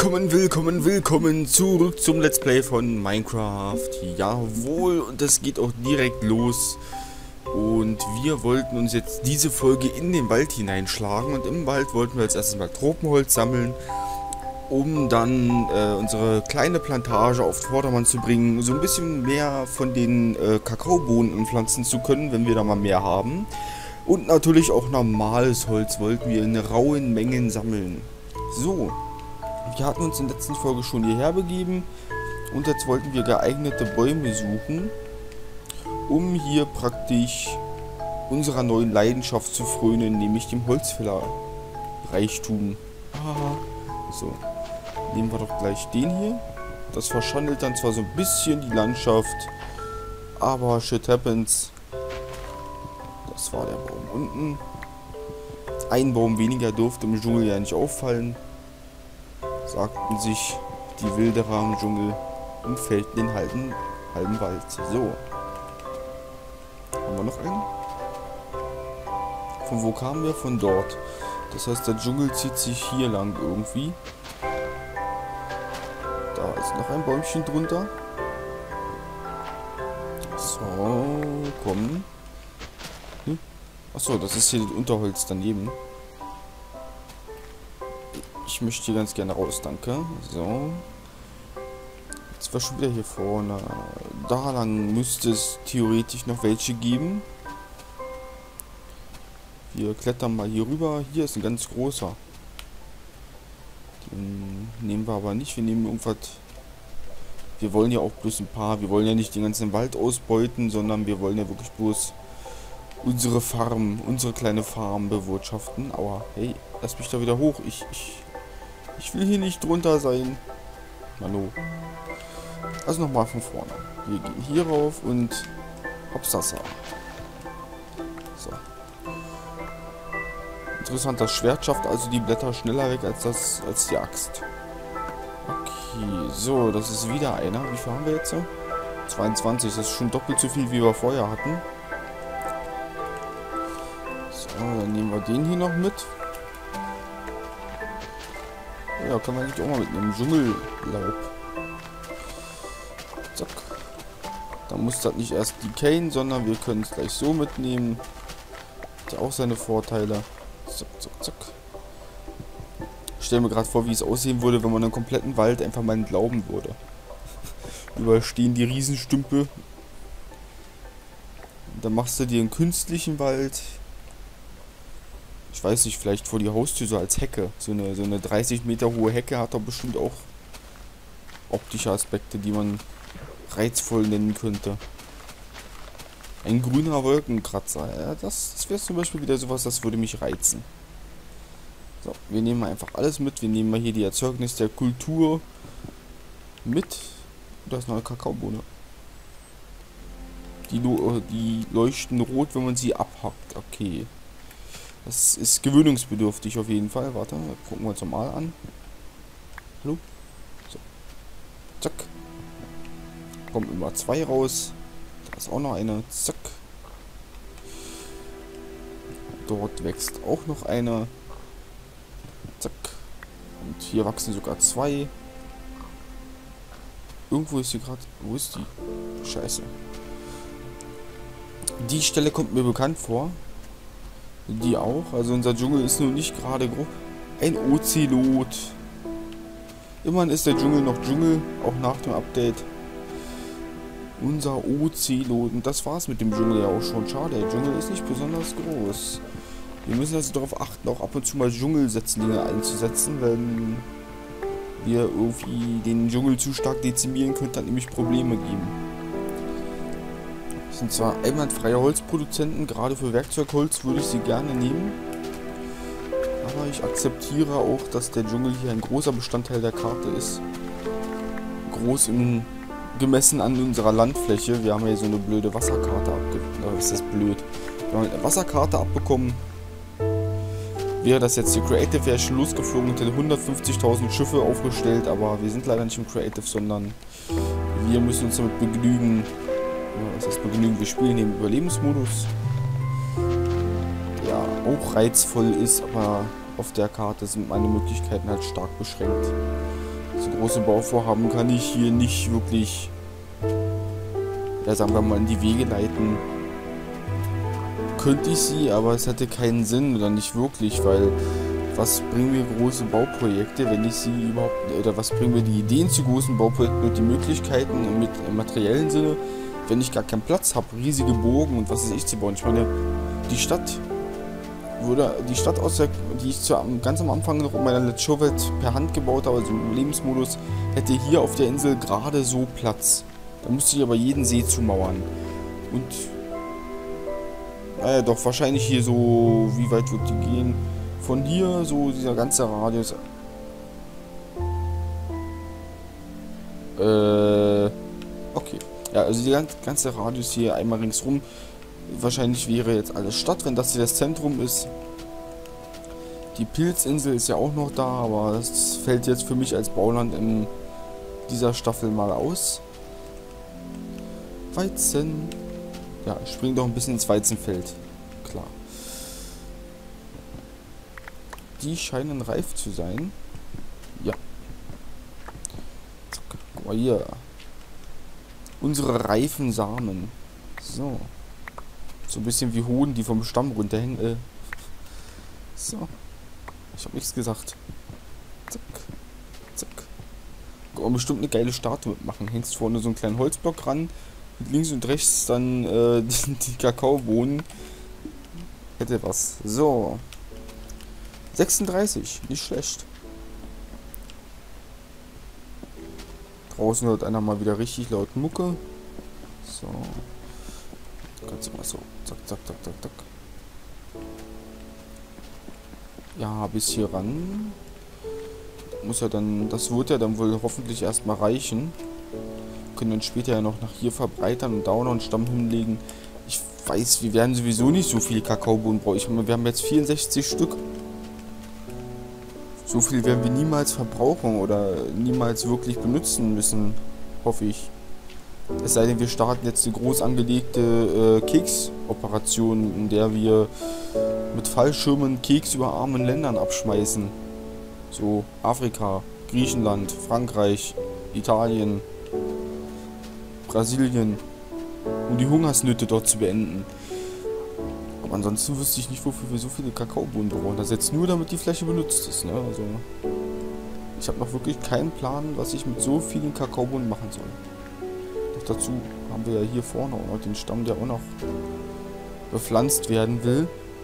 Willkommen zurück zum Let's Play von Minecraft. Jawohl, und das geht auch direkt los. Und wir wollten uns jetzt diese Folge in den Wald hineinschlagen. Und im Wald wollten wir als erstes mal Tropenholz sammeln, um dann unsere kleine Plantage auf Vordermann zu bringen. So ein bisschen mehr von den Kakaobohnen pflanzen zu können, wenn wir da mal mehr haben. Und natürlich auch normales Holz wollten wir in rauen Mengen sammeln. So. Wir hatten uns in der letzten Folge schon hierher begeben und jetzt wollten wir geeignete Bäume suchen, um hier praktisch unserer neuen Leidenschaft zu frönen, nämlich dem Holzfällerreichtum. So, nehmen wir doch gleich den hier. Das verschandelt dann zwar so ein bisschen die Landschaft, aber shit happens. Das war der Baum unten. Ein Baum weniger durfte im Dschungel ja nicht auffallen, sagten sich die Wilderer im Dschungel und fällten den halben Wald. So. Haben wir noch einen? Von wo kamen wir? Von dort. Das heißt, der Dschungel zieht sich hier lang irgendwie. Da ist noch ein Bäumchen drunter. So, komm. Achso, das ist hier das Unterholz daneben. Ich möchte hier ganz gerne raus, danke. So. Jetzt war schon wieder hier vorne. Da lang müsste es theoretisch noch welche geben. Wir klettern mal hier rüber. Hier ist ein ganz großer. Den nehmen wir aber nicht. Wir nehmen irgendwas. Wir wollen ja auch bloß ein paar. Wir wollen ja nicht den ganzen Wald ausbeuten, sondern wir wollen ja wirklich bloß unsere Farm, unsere kleine Farm bewirtschaften. Aua, hey, lass mich da wieder hoch. Ich will hier nicht drunter sein. Hallo. Also nochmal von vorne. Wir gehen hier rauf und hopsasa. So. Interessant, das Schwert schafft also die Blätter schneller weg als die Axt. Okay, so, das ist wieder einer. Wie viel haben wir jetzt? 22, das ist schon doppelt so viel, wie wir vorher hatten. So, dann nehmen wir den hier noch mit. Ja, kann man nicht auch mal mitnehmen. Dschungellaub. Zack. Da muss das nicht erst decayen, sondern wir können es gleich so mitnehmen. Hat ja auch seine Vorteile. Zack, zack, zack. Ich stelle mir gerade vor, wie es aussehen würde, wenn man einen kompletten Wald einfach mal entlauben würde. Überall stehen die Riesenstümpe. Dann machst du dir einen künstlichen Wald. Ich weiß nicht, vielleicht vor die Haustür so als Hecke. So eine 30 Meter hohe Hecke hat doch bestimmt auch optische Aspekte, die man reizvoll nennen könnte. Ein grüner Wolkenkratzer. Ja, das wäre zum Beispiel wieder sowas, das würde mich reizen. So, wir nehmen einfach alles mit. Wir nehmen mal hier die Erzeugnis der Kultur mit. Da ist noch eine Kakaobohne. Die leuchten rot, wenn man sie abhackt. Okay. Das ist gewöhnungsbedürftig auf jeden Fall. Warte, gucken wir uns mal an. Hallo? So. Zack. Kommen immer zwei raus. Da ist auch noch eine. Zack. Dort wächst auch noch eine. Zack. Und hier wachsen sogar zwei. Irgendwo ist sie gerade. Wo ist die? Scheiße. Die Stelle kommt mir bekannt vor. Die auch. Also unser Dschungel ist nun nicht gerade grob. Ein Ozelot. Immerhin ist der Dschungel noch Dschungel, auch nach dem Update. Unser Ozelot. Und das war's mit dem Dschungel ja auch schon. Schade, der Dschungel ist nicht besonders groß. Wir müssen also darauf achten, auch ab und zu mal Dschungelsetzlinge einzusetzen, wenn wir irgendwie den Dschungel zu stark dezimieren, könnte dann nämlich Probleme geben. Sind zwar einwandfreie Holzproduzenten, gerade für Werkzeugholz würde ich sie gerne nehmen. Aber ich akzeptiere auch, dass der Dschungel hier ein großer Bestandteil der Karte ist. Groß gemessen an unserer Landfläche. Wir haben ja so eine blöde Wasserkarte abbekommen. Ist das blöd? Wir haben eine Wasserkarte abbekommen. Wäre das jetzt die Creative, wäre schon losgeflogen und hätte 150.000 Schiffe aufgestellt. Aber wir sind leider nicht im Creative, sondern wir müssen uns damit begnügen. Das heißt begnügen, wir spielen im Überlebensmodus. Ja, auch reizvoll ist, aber auf der Karte sind meine Möglichkeiten halt stark beschränkt. So große Bauvorhaben kann ich hier nicht wirklich, ja, sagen wir mal, in die Wege leiten. Könnte ich sie, aber es hätte keinen Sinn oder nicht wirklich, weil was bringen mir große Bauprojekte, wenn ich sie überhaupt, oder was bringen mir die Ideen zu großen Bauprojekten und die Möglichkeiten im materiellen Sinne, wenn ich gar keinen Platz habe, riesige Burgen und was weiß ich zu bauen. Ich meine, die Stadt die ich ganz am Anfang noch in meiner Let's Show Welt per Hand gebaut habe, also im Lebensmodus, hätte hier auf der Insel gerade so Platz. Da müsste ich aber jeden See zumauern. Und naja, doch wahrscheinlich hier so, wie weit wird die gehen? Von hier so dieser ganze Radius. Okay. Ja, also die ganze Radius hier einmal ringsrum. Wahrscheinlich wäre jetzt alles Stadt, wenn das hier das Zentrum ist. Die Pilzinsel ist ja auch noch da, aber das fällt jetzt für mich als Bauland in dieser Staffel mal aus. Weizen. Ja, ich spring doch ein bisschen ins Weizenfeld. Klar. Die scheinen reif zu sein. Ja. Zack. Guck mal hier. Unsere reifen Samen. So. So ein bisschen wie Hoden, die vom Stamm runterhängen. So. Ich habe nichts gesagt. Zack. Zack. Kann man bestimmt eine geile Statue mitmachen. Hängst vorne so einen kleinen Holzblock ran. Mit links und rechts dann die Kakaobohnen. Hätte was. So. 36. Nicht schlecht. Draußen hört einer mal wieder richtig laut Mucke. So. Kannst du mal so. Zack, zack, zack, zack, zack. Ja, bis hier ran. Muss ja dann. Das wird ja dann wohl hoffentlich erstmal reichen. Können dann später ja noch nach hier verbreitern und da auch noch einen Stamm hinlegen. Ich weiß, wir werden sowieso nicht so viel Kakaobohnen brauchen. Wir haben jetzt 64 Stück. So viel werden wir niemals verbrauchen oder niemals wirklich benutzen müssen, hoffe ich. Es sei denn, wir starten jetzt eine groß angelegte Keksoperation, in der wir mit Fallschirmen Keks über armen Ländern abschmeißen. So Afrika, Griechenland, Frankreich, Italien, Brasilien, um die Hungersnöte dort zu beenden. Aber ansonsten wüsste ich nicht, wofür wir so viele Kakaobohnen brauchen. Das ist jetzt nur, damit die Fläche benutzt ist, ne? Also, ich habe noch wirklich keinen Plan, was ich mit so vielen Kakaobohnen machen soll. Doch dazu haben wir ja hier vorne auch noch den Stamm, der auch noch bepflanzt werden will.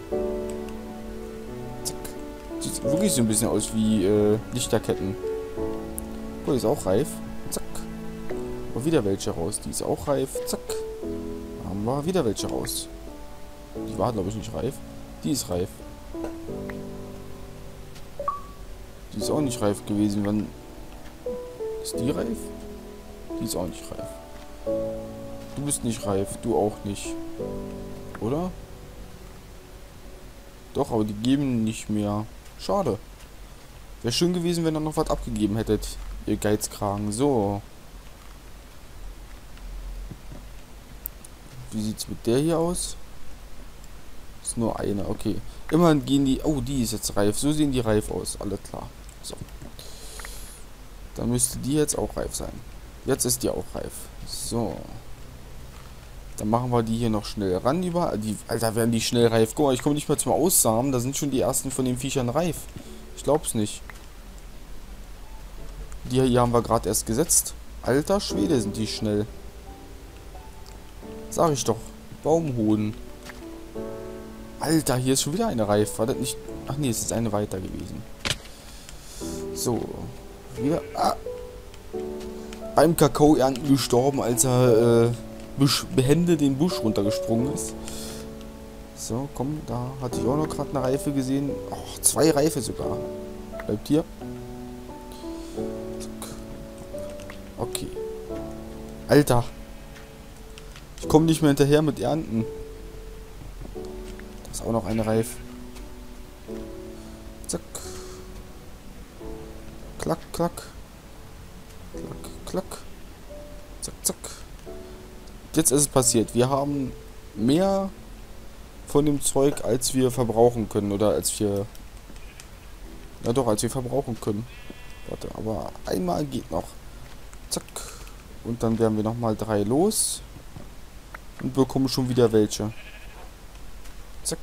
Zack. Sieht wirklich so ein bisschen aus wie Lichterketten. Oh, die ist auch reif. Zack. Und wieder welche raus. Die ist auch reif. Zack. Da haben wir wieder welche raus. Die war, glaube ich, nicht reif. Die ist reif. Die ist auch nicht reif gewesen. Wann ist die reif? Die ist auch nicht reif. Du bist nicht reif. Du auch nicht. Oder? Doch, aber die geben nicht mehr. Schade. Wäre schön gewesen, wenn ihr noch was abgegeben hättet. Ihr Geizkragen. So. Wie sieht's mit der hier aus? Ist nur eine, okay. Immerhin gehen die... Oh, die ist jetzt reif. So sehen die reif aus. Alles klar. So. Dann müsste die jetzt auch reif sein. Jetzt ist die auch reif. So. Dann machen wir die hier noch schnell ran. Alter, werden die schnell reif. Guck mal, ich komme nicht mal zum Aussamen. Da sind schon die ersten von den Viechern reif. Ich glaub's nicht. Die hier haben wir gerade erst gesetzt. Alter Schwede, sind die schnell. Sag ich doch. Baumhoden. Alter, hier ist schon wieder eine reif. War das nicht... Ach nee, es ist eine weiter gewesen. So. Wieder... Ah. Beim Kakaoernten gestorben, als er behende den Busch runtergesprungen ist. So, komm, da hatte ich auch noch gerade eine Reife gesehen. Oh, 2 Reife sogar. Bleibt hier. Okay. Alter. Ich komme nicht mehr hinterher mit Ernten. Da ist auch noch eine reif. Zack. Klack, klack. Klack, klack. Zack, zack. Jetzt ist es passiert. Wir haben mehr von dem Zeug, als wir verbrauchen können. Oder als wir... Ja doch, als wir verbrauchen können. Warte, aber einmal geht noch. Zack. Und dann werden wir nochmal 3 los. Und bekommen schon wieder welche. Zack.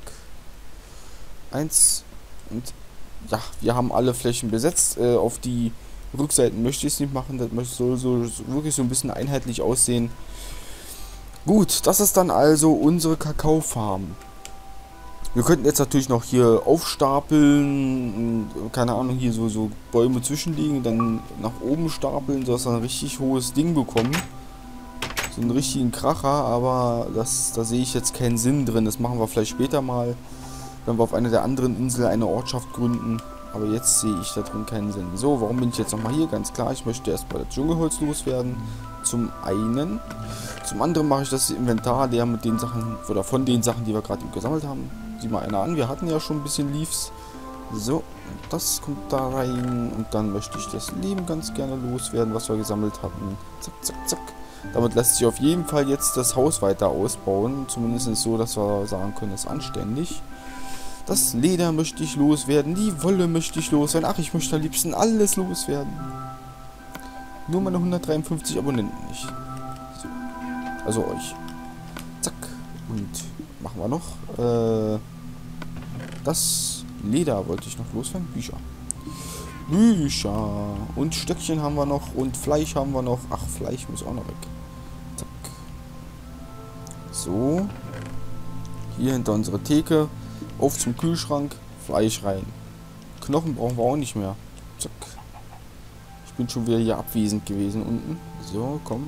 1. Und ja, wir haben alle Flächen besetzt. Auf die Rückseiten möchte ich es nicht machen. Das soll so wirklich so ein bisschen einheitlich aussehen. Gut, das ist dann also unsere Kakaofarm. Wir könnten jetzt natürlich noch hier aufstapeln, keine Ahnung, hier so Bäume zwischenlegen, dann nach oben stapeln, sodass wir ein richtig hohes Ding bekommen. So einen richtigen Kracher, aber da sehe ich jetzt keinen Sinn drin. Das machen wir vielleicht später mal, wenn wir auf einer der anderen Inseln eine Ortschaft gründen. Aber jetzt sehe ich da drin keinen Sinn. So, warum bin ich jetzt nochmal hier? Ganz klar, ich möchte erstmal das Dschungelholz loswerden. Zum einen. Zum anderen mache ich das Inventar leer mit den Sachen, oder von den Sachen, die wir gerade gesammelt haben. Sieh mal einer an, wir hatten ja schon ein bisschen Leaves. So, das kommt da rein. Und dann möchte ich das Leben ganz gerne loswerden, was wir gesammelt hatten. Zack, zack, zack. Damit lässt sich auf jeden Fall jetzt das Haus weiter ausbauen. Zumindest so, dass wir sagen können, es ist anständig. Das Leder möchte ich loswerden. Die Wolle möchte ich loswerden. Ach, ich möchte am liebsten alles loswerden. Nur meine 153 Abonnenten nicht. So. Also euch. Zack. Und machen wir noch. Das Leder wollte ich noch loswerden. Bücher. Bücher. Und Stöckchen haben wir noch. Und Fleisch haben wir noch. Ach, Fleisch muss auch noch weg. Zack. So. Hier hinter unsere Theke. Auf zum Kühlschrank. Fleisch rein. Knochen brauchen wir auch nicht mehr. Zack. Ich bin schon wieder hier abwesend gewesen unten. So, komm.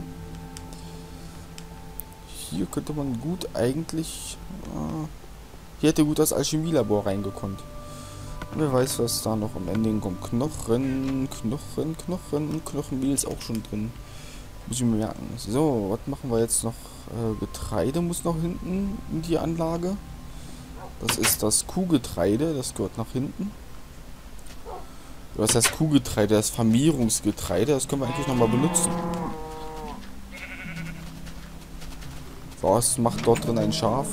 Hier könnte man gut eigentlich... hier hätte gut das Alchemielabor reingekommen. Wer weiß, was da noch am Ende kommt. Knochen. Und Knochenmehl ist auch schon drin. Muss ich mir merken. So, was machen wir jetzt noch? Getreide muss noch hinten in die Anlage. Das ist das Kuhgetreide. Das gehört nach hinten. Was heißt Kuhgetreide? Das Vermehrungsgetreide. Das können wir eigentlich nochmal benutzen. Was macht dort drin ein Schaf?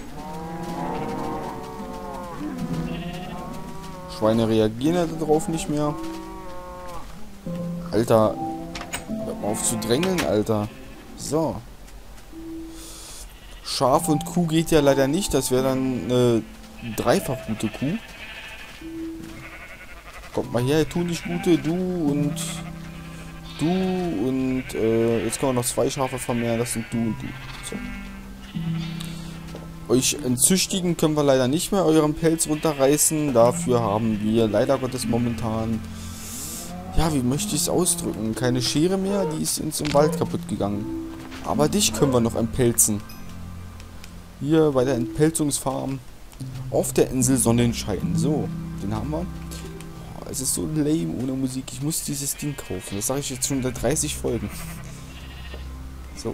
Schweine reagieren ja darauf nicht mehr. Alter, hör mal auf zu drängeln, Alter. So. Schaf und Kuh geht ja leider nicht. Das wäre dann eine dreifach gute Kuh. Kommt mal her, tu nicht gute, du und jetzt können wir noch 2 Schafe vermehren, das sind du und du. So. Euch entzüchtigen können wir leider nicht mehr, euren Pelz runterreißen. Dafür haben wir leider Gottes momentan, ja, wie möchte ich es ausdrücken, keine Schere mehr, die ist uns im Wald kaputt gegangen. Aber dich können wir noch entpelzen. Hier bei der Entpelzungsfarm auf der Insel Sonnenschein. So, den haben wir. Es ist so lame ohne Musik. Ich muss dieses Ding kaufen. Das sage ich jetzt schon seit 30 Folgen. So,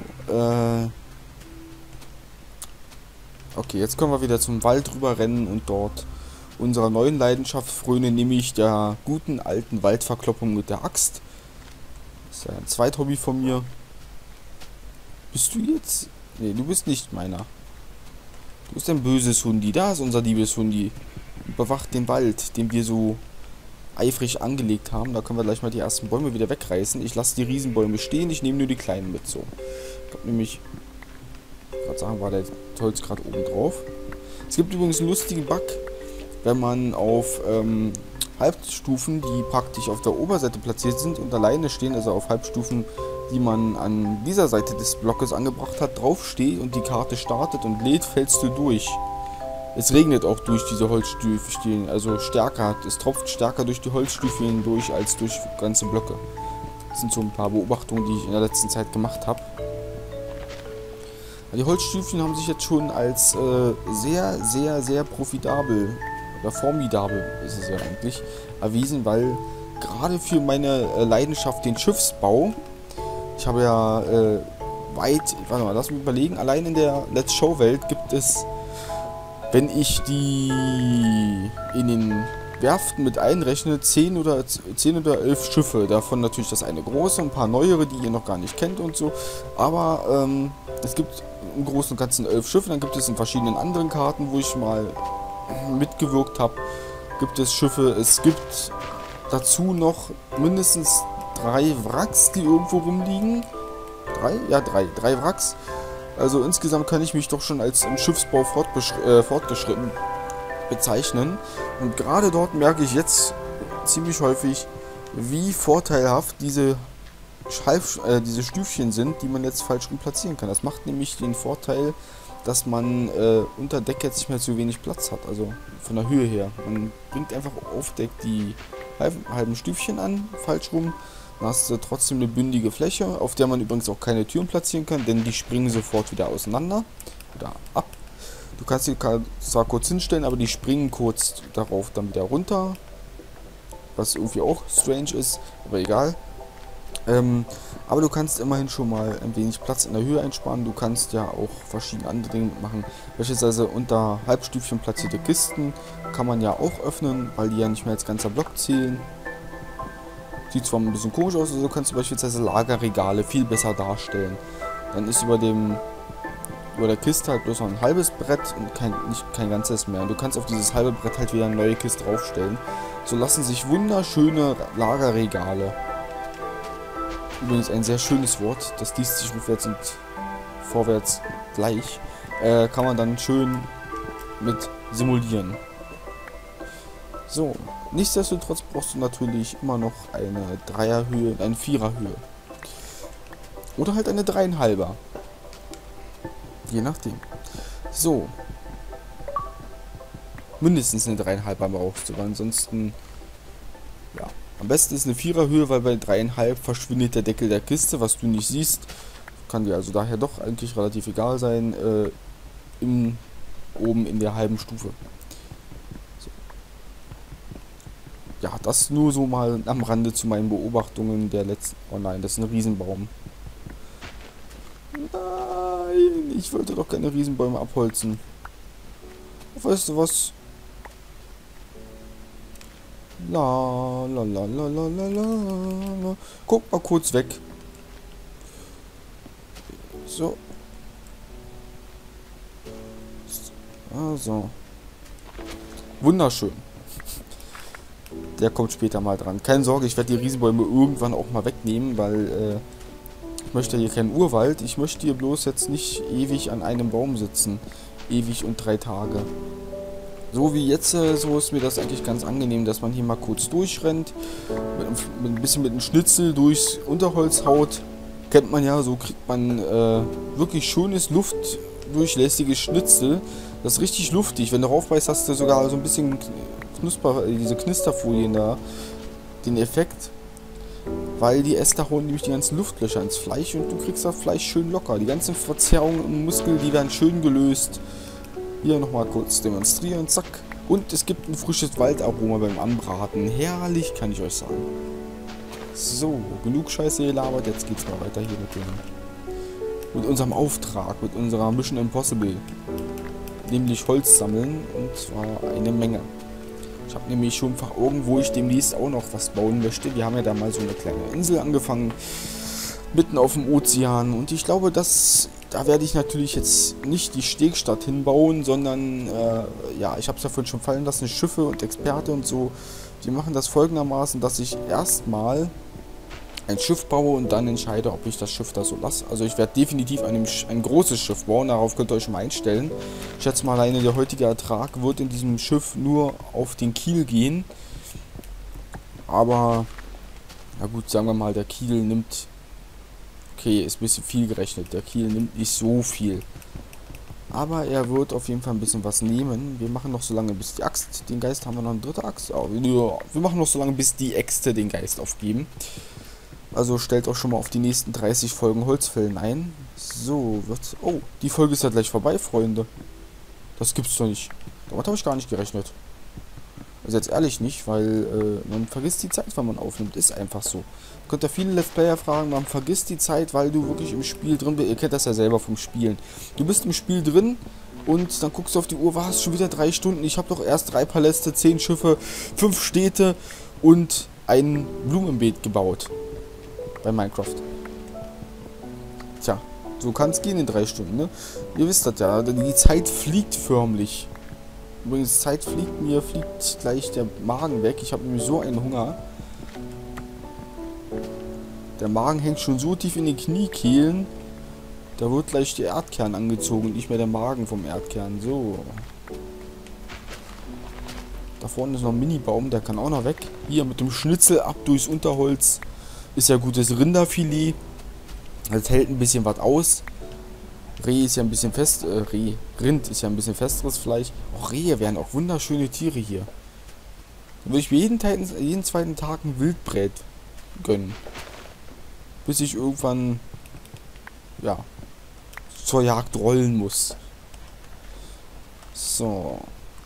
okay, jetzt können wir wieder zum Wald rüber rennen und dort unserer neuen Leidenschaft frönen, nämlich der guten alten Waldverkloppung mit der Axt. Das ist ja ein Zweithobby von mir. Bist du jetzt? Nee, du bist nicht meiner. Du bist ein böses Hundi. Da ist unser liebes Hundi. Bewacht den Wald, den wir so eifrig angelegt haben. Da können wir gleich mal die ersten Bäume wieder wegreißen. Ich lasse die Riesenbäume stehen, ich nehme nur die kleinen mit. So. Ich glaube nämlich, gerade sagen, war der Holz gerade oben drauf. Es gibt übrigens einen lustigen Bug, wenn man auf Halbstufen, die praktisch auf der Oberseite platziert sind und alleine stehen, also auf Halbstufen, die man an dieser Seite des Blockes angebracht hat, draufsteht und die Karte startet und lädt, fällst du durch. Es regnet auch durch diese Holzstüfchen, also stärker, es tropft stärker durch die Holzstüfchen durch als durch ganze Blöcke. Das sind so ein paar Beobachtungen, die ich in der letzten Zeit gemacht habe. Die Holzstüfchen haben sich jetzt schon als sehr, sehr, sehr profitabel oder formidabel ist es ja eigentlich erwiesen, weil gerade für meine Leidenschaft den Schiffsbau, ich habe ja warte mal, lass mich überlegen, allein in der Let's Show Welt gibt es, wenn ich die in den Werften mit einrechne, 10 oder 11 Schiffe, davon natürlich das eine große, ein paar neuere, die ihr noch gar nicht kennt und so, aber es gibt im Großen und Ganzen 11 Schiffe, dann gibt es in verschiedenen anderen Karten, wo ich mal mitgewirkt habe, gibt es Schiffe, es gibt dazu noch mindestens 3 Wracks, die irgendwo rumliegen. 3? Ja, 3. 3 Wracks. Also insgesamt kann ich mich doch schon als im Schiffsbau fortgeschritten bezeichnen. Und gerade dort merke ich jetzt ziemlich häufig, wie vorteilhaft diese Stüfchen sind, die man jetzt falsch rum platzieren kann. Das macht nämlich den Vorteil, dass man unter Deck jetzt nicht mehr zu wenig Platz hat, also von der Höhe her. Man bringt einfach auf Deck die halben Stüfchen an, falsch rum. Dann hast du trotzdem eine bündige Fläche, auf der man übrigens auch keine Türen platzieren kann, denn die springen sofort wieder auseinander oder ab. Du kannst sie zwar kurz hinstellen, aber die springen kurz darauf dann wieder runter, was irgendwie auch strange ist, aber egal. Aber du kannst immerhin schon mal ein wenig Platz in der Höhe einsparen. Du kannst ja auch verschiedene andere Dinge machen. Beispielsweise unter Halbstüfchen platzierte Kisten kann man ja auch öffnen, weil die ja nicht mehr als ganzer Block zählen. Sieht zwar ein bisschen komisch aus, also kannst du beispielsweise Lagerregale viel besser darstellen. Dann ist über der Kiste halt bloß noch ein halbes Brett und kein ganzes mehr. Und du kannst auf dieses halbe Brett halt wieder eine neue Kiste draufstellen. So lassen sich wunderschöne Lagerregale. Übrigens ein sehr schönes Wort, das liest sich rückwärts und vorwärts gleich. Kann man dann schön mit simulieren. So, nichtsdestotrotz brauchst du natürlich immer noch eine Dreierhöhe und eine Viererhöhe. Oder halt eine 3,5er. Je nachdem. So. Mindestens eine 3,5er brauchst du, weil ansonsten, ja. Am besten ist eine Viererhöhe, weil bei 3,5 verschwindet der Deckel der Kiste, was du nicht siehst. Kann dir also daher doch eigentlich relativ egal sein, oben in der halben Stufe. So. Ja, das nur so mal am Rande zu meinen Beobachtungen der letzten... Oh nein, das ist ein Riesenbaum. Nein, ich wollte doch keine Riesenbäume abholzen. Weißt du was? La la la la la la la. Guck mal kurz weg. So. Also. Wunderschön. Der kommt später mal dran. Keine Sorge, ich werde die Riesenbäume irgendwann auch mal wegnehmen, weil ich möchte hier keinen Urwald. Ich möchte hier bloß jetzt nicht ewig an einem Baum sitzen. Ewig und 3 Tage. So wie jetzt, so ist mir das eigentlich ganz angenehm, dass man hier mal kurz durchrennt, mit ein bisschen mit einem Schnitzel durchs Unterholz haut. Kennt man ja, so kriegt man wirklich schönes, luftdurchlässiges Schnitzel. Das ist richtig luftig. Wenn du raufbeißt, hast du sogar so ein bisschen diese Knisterfolien da, den Effekt. Weil die Äste hauen nämlich die ganzen Luftlöcher ins Fleisch und du kriegst das Fleisch schön locker. Die ganzen Verzerrungen im Muskel, die werden schön gelöst. Hier nochmal kurz demonstrieren, zack. Und es gibt ein frisches Waldaroma beim Anbraten. Herrlich, kann ich euch sagen. So, genug Scheiße gelabert, jetzt geht's mal weiter hier mit unserem Auftrag, mit unserer Mission Impossible. Nämlich Holz sammeln, und zwar eine Menge. Ich habe nämlich schon vor Augen, wo ich demnächst auch noch was bauen möchte. Wir haben ja da mal so eine kleine Insel angefangen, mitten auf dem Ozean. Und ich glaube, da werde ich natürlich jetzt nicht die Stegstadt hinbauen, sondern, ja, ich habe es ja vorhin schon fallen lassen, Schiffe und Experte und so, die machen das folgendermaßen, dass ich erstmal ein Schiff baue und dann entscheide, ob ich das Schiff da so lasse. Also ich werde definitiv ein großes Schiff bauen, darauf könnt ihr euch schon mal einstellen. Ich schätze mal, alleine der heutige Ertrag wird in diesem Schiff nur auf den Kiel gehen. Aber, na gut, sagen wir mal, der Kiel nimmt... Okay, ist ein bisschen viel gerechnet. Der Kiel nimmt nicht so viel. Aber er wird auf jeden Fall ein bisschen was nehmen. Wir machen noch so lange, bis die Axt... Den Geist haben wir noch eine dritte Axt. Oh, wir machen noch so lange, bis die Äxte den Geist aufgeben. Also stellt auch schon mal auf die nächsten 30 Folgen Holzfällen ein. So, wird... Oh, die Folge ist ja gleich vorbei, Freunde. Das gibt's doch nicht. Damit habe ich gar nicht gerechnet. Also jetzt ehrlich nicht, weil man vergisst die Zeit, wenn man aufnimmt. Ist einfach so. Ihr könnt ja viele Let's Player fragen, man vergisst die Zeit, weil du wirklich im Spiel drin bist. Ihr kennt das ja selber vom Spielen. Du bist im Spiel drin und dann guckst du auf die Uhr, war es schon wieder 3 Stunden. Ich habe doch erst 3 Paläste, 10 Schiffe, 5 Städte und ein Blumenbeet gebaut. Bei Minecraft. Tja, so kann es gehen in 3 Stunden, ne? Ihr wisst das ja, die Zeit fliegt förmlich. Übrigens, Zeit fliegt, mir fliegt gleich der Magen weg. Ich habe nämlich so einen Hunger. Der Magen hängt schon so tief in den Kniekehlen. Da wird gleich der Erdkern angezogen und nicht mehr der Magen vom Erdkern. So. Da vorne ist noch ein Mini-Baum, der kann auch noch weg. Hier mit dem Schnitzel ab durchs Unterholz. Ist ja gutes Rinderfilet. Das hält ein bisschen was aus. Reh ist ja ein bisschen fest. Rind ist ja ein bisschen festeres Fleisch. Auch Rehe wären auch wunderschöne Tiere hier. Dann würde ich mir jeden zweiten Tag ein Wildbret gönnen. Bis ich irgendwann, ja, zur Jagd rollen muss. So.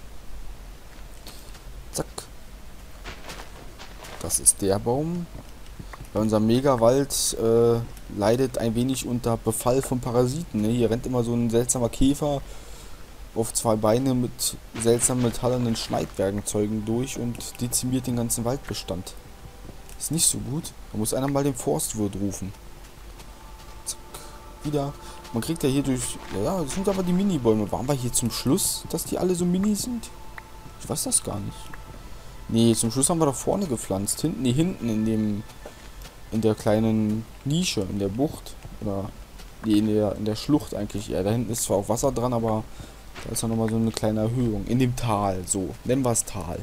Zack. Das ist der Baum. Bei unserem Megawald leidet ein wenig unter Befall von Parasiten. Ne? Hier rennt immer so ein seltsamer Käfer auf zwei Beine mit seltsam metallenen Schneidwerkzeugen durch und dezimiert den ganzen Waldbestand. Ist nicht so gut. Da muss einer mal den Forstwirt rufen. Zack. Wieder. Man kriegt ja hier durch... Ja, das sind aber die Mini-Bäume. Waren wir hier zum Schluss, dass die alle so mini sind? Ich weiß das gar nicht. Nee, zum Schluss haben wir da vorne gepflanzt. Hinten in der kleinen Nische, in der Bucht. Oder nee, in der Schlucht eigentlich. Ja, da hinten ist zwar auch Wasser dran, aber da ist ja nochmal so eine kleine Erhöhung. In dem Tal, so. Nennen wir es Tal.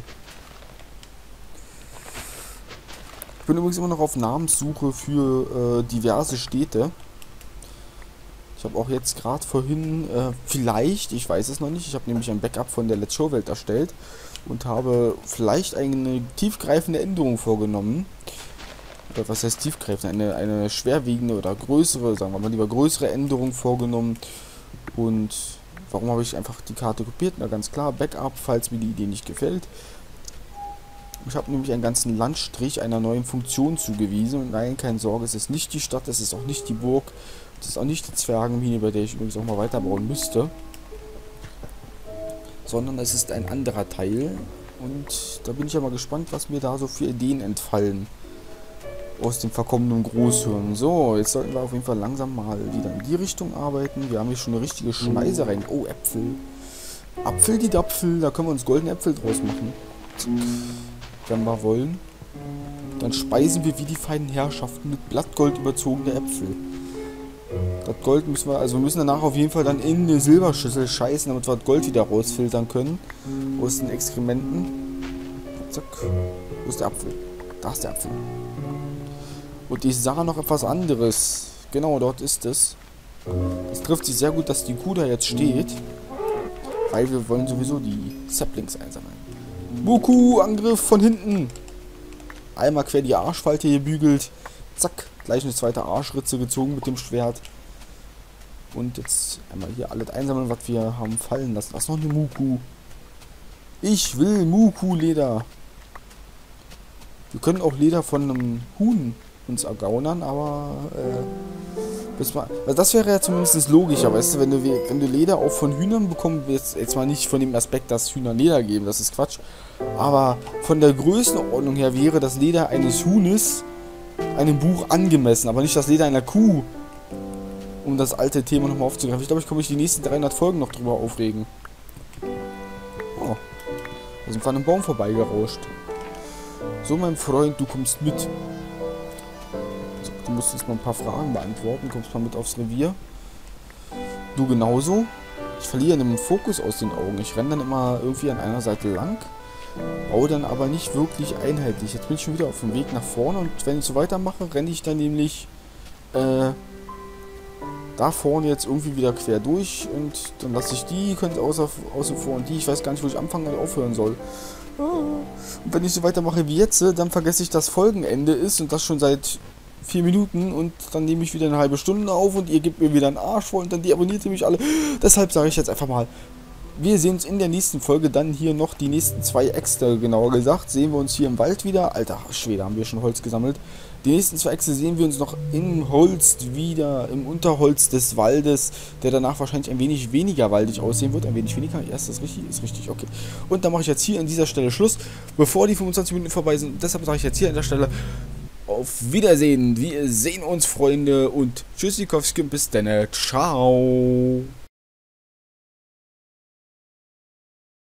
Ich bin übrigens immer noch auf Namenssuche für diverse Städte. Ich habe auch jetzt gerade vorhin, vielleicht, ich weiß es noch nicht, ich habe nämlich ein Backup von der Let's Show Welt erstellt und habe vielleicht eine tiefgreifende Änderung vorgenommen. Oder was heißt tiefgreifend? Eine schwerwiegende oder größere, sagen wir mal lieber größere Änderung vorgenommen. Und warum habe ich einfach die Karte kopiert? Na ganz klar, Backup, falls mir die Idee nicht gefällt. Ich habe nämlich einen ganzen Landstrich einer neuen Funktion zugewiesen. Und nein, keine Sorge, es ist nicht die Stadt, es ist auch nicht die Burg. Das ist auch nicht die Zwergenmine, bei der ich übrigens auch mal weiterbauen müsste. Sondern es ist ein anderer Teil. Und da bin ich ja mal gespannt, was mir da so für Ideen entfallen. Aus dem verkommenen Großhirn. So, jetzt sollten wir auf jeden Fall langsam mal wieder in die Richtung arbeiten. Wir haben hier schon eine richtige Schneise rein. Oh, Äpfel. Apfel die Dapfel. Da können wir uns goldene Äpfel draus machen. Wenn wir wollen. Dann speisen wir wie die feinen Herrschaften mit Blattgold überzogene Äpfel. Das Gold müssen wir, also wir müssen danach auf jeden Fall dann in eine Silberschüssel scheißen, damit wir das Gold wieder rausfiltern können. Aus den Exkrementen. Zack. Wo ist der Apfel? Da ist der Apfel. Und ich sah noch etwas anderes. Genau, dort ist es. Es trifft sich sehr gut, dass die Kuh da jetzt steht. Weil wir wollen sowieso die Saplings einsammeln. Muku, Angriff von hinten. Einmal quer die Arschfalte gebügelt. Zack, gleich eine zweite Arschritze gezogen mit dem Schwert. Und jetzt einmal hier alles einsammeln, was wir haben fallen lassen. Was noch eine Muku? Ich will Muku-Leder. Wir können auch Leder von einem Huhn uns ergaunern, aber das wäre ja zumindest logischer, weißt du, wenn du Leder auch von Hühnern bekommen willst, jetzt mal nicht von dem Aspekt, dass Hühner Leder geben, das ist Quatsch, aber von der Größenordnung her wäre das Leder eines Huhnes einem Buch angemessen, aber nicht das Leder einer Kuh, um das alte Thema nochmal aufzugreifen. Ich glaube, ich kann mich die nächsten 300 Folgen noch drüber aufregen. Oh, da sind wir an einem Baum vorbeigerauscht. So, mein Freund, du kommst mit. Du musst jetzt mal ein paar Fragen beantworten, kommst mal mit aufs Revier. Du genauso. Ich verliere den Fokus aus den Augen. Ich renne dann immer irgendwie an einer Seite lang, baue dann aber nicht wirklich einheitlich. Jetzt bin ich schon wieder auf dem Weg nach vorne und wenn ich so weitermache, renne ich dann nämlich da vorne jetzt irgendwie wieder quer durch und dann lasse ich die, könnte außen vor und die, ich weiß gar nicht, wo ich anfangen und aufhören soll. Und wenn ich so weitermache wie jetzt, dann vergesse ich, dass Folgenende ist und das schon seit 4 Minuten und dann nehme ich wieder eine halbe Stunde auf und ihr gebt mir wieder einen Arsch voll und dann deabonniert ihr mich alle. Deshalb sage ich jetzt einfach mal, wir sehen uns in der nächsten Folge, dann hier noch die nächsten 2 Äxte, genauer gesagt, sehen wir uns hier im Wald wieder. Alter Schwede, haben wir schon Holz gesammelt. Die nächsten 2 Äxte sehen wir uns noch im Holz wieder, im Unterholz des Waldes, der danach wahrscheinlich ein wenig weniger waldig aussehen wird. Ein wenig weniger, ja, ist das richtig? Ist richtig, okay. Und dann mache ich jetzt hier an dieser Stelle Schluss, bevor die 25 Minuten vorbei sind. Deshalb sage ich jetzt hier an der Stelle auf Wiedersehen. Wir sehen uns, Freunde, und Tschüssikowski, bis dann. Ciao.